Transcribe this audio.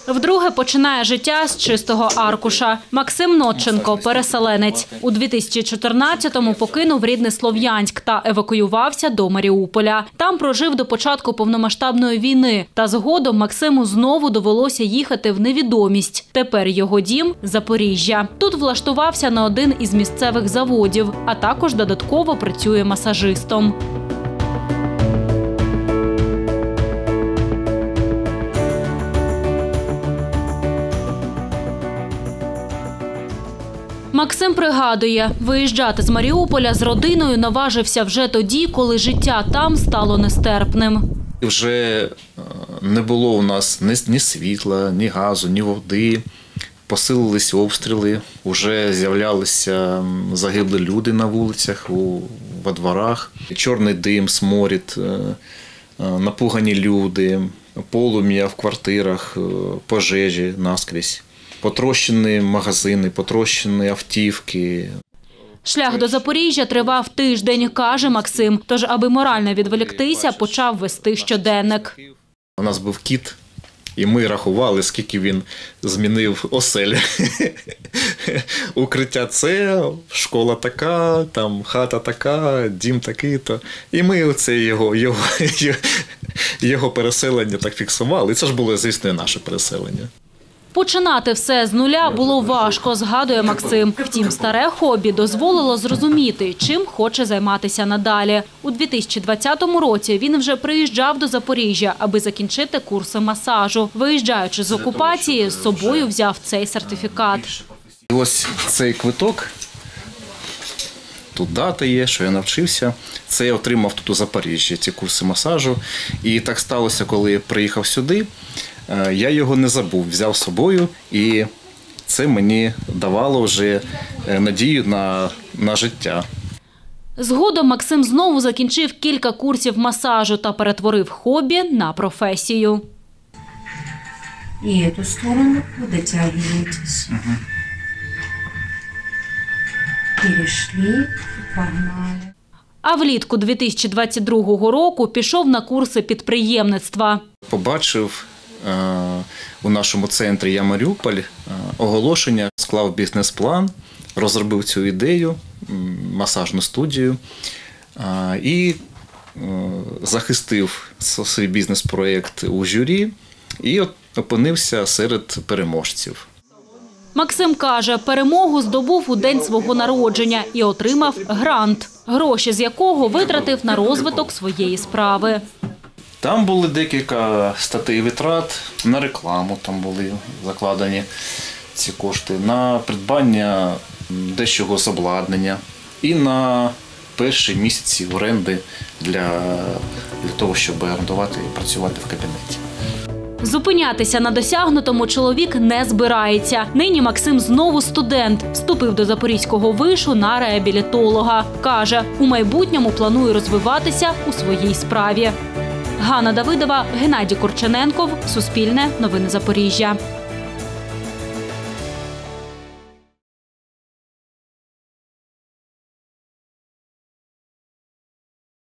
Вдруге починає життя з чистого аркуша. Максим Нотченко – переселенець. У 2014-му покинув рідний Слов'янськ та евакуювався до Маріуполя. Там прожив до початку повномасштабної війни. Та згодом Максиму знову довелося їхати в невідомість. Тепер його дім – Запоріжжя. Тут влаштувався на один із місцевих заводів, а також додатково працює масажистом. Максим пригадує, виїжджати з Маріуполя з родиною наважився вже тоді, коли життя там стало нестерпним. Вже не було у нас ні світла, ні газу, ні води. Посилились обстріли, вже з'являлися загиблі люди на вулицях, во дворах. Чорний дим, сморід, напугані люди, полум'я в квартирах, пожежі наскрізь. Потрощені магазини, потрощені автівки. Шлях до Запоріжжя тривав тиждень, каже Максим. Тож, аби морально відволіктися, почав вести щоденник. У нас був кіт, і ми рахували, скільки він змінив оселі. Укриття це, школа така, там хата така, дім такий-то. І ми оце його переселення так фіксували. І це ж було, звісно, наше переселення. Починати все з нуля було важко, згадує Максим. Втім, старе хобі дозволило зрозуміти, чим хоче займатися надалі. У 2020 році він вже приїжджав до Запоріжжя, аби закінчити курси масажу. Виїжджаючи з окупації, з собою взяв цей сертифікат. Ось цей квиток, тут дата є, що я навчився. Це я отримав тут у Запоріжжі, ці курси масажу. І так сталося, коли я приїхав сюди. Я його не забув, взяв з собою, і це мені давало вже надію на життя. Згодом Максим знову закінчив кілька курсів масажу та перетворив хобі на професію. І цю сторону дотягуєтесь. Перейшли, погнали. А влітку 2022 року пішов на курси підприємництва. Побачив у нашому центрі «Я Маріуполь» оголошення, склав бізнес-план, розробив цю ідею, масажну студію і захистив свій бізнес-проєкт у журі і опинився серед переможців. Максим каже, перемогу здобув у день свого народження і отримав грант, гроші з якого витратив на розвиток своєї справи. Там були декілька статей витрат, на рекламу там були закладені ці кошти, на придбання дещого з обладнання і на перші місяці оренди для того, щоб орендувати і працювати в кабінеті. Зупинятися на досягнутому чоловік не збирається. Нині Максим знову студент. Вступив до Запорізького вишу на реабілітолога. Каже, у майбутньому планує розвиватися у своїй справі. Ганна Давидова, Геннадій Корчененков, Суспільне, Новини Запоріжжя.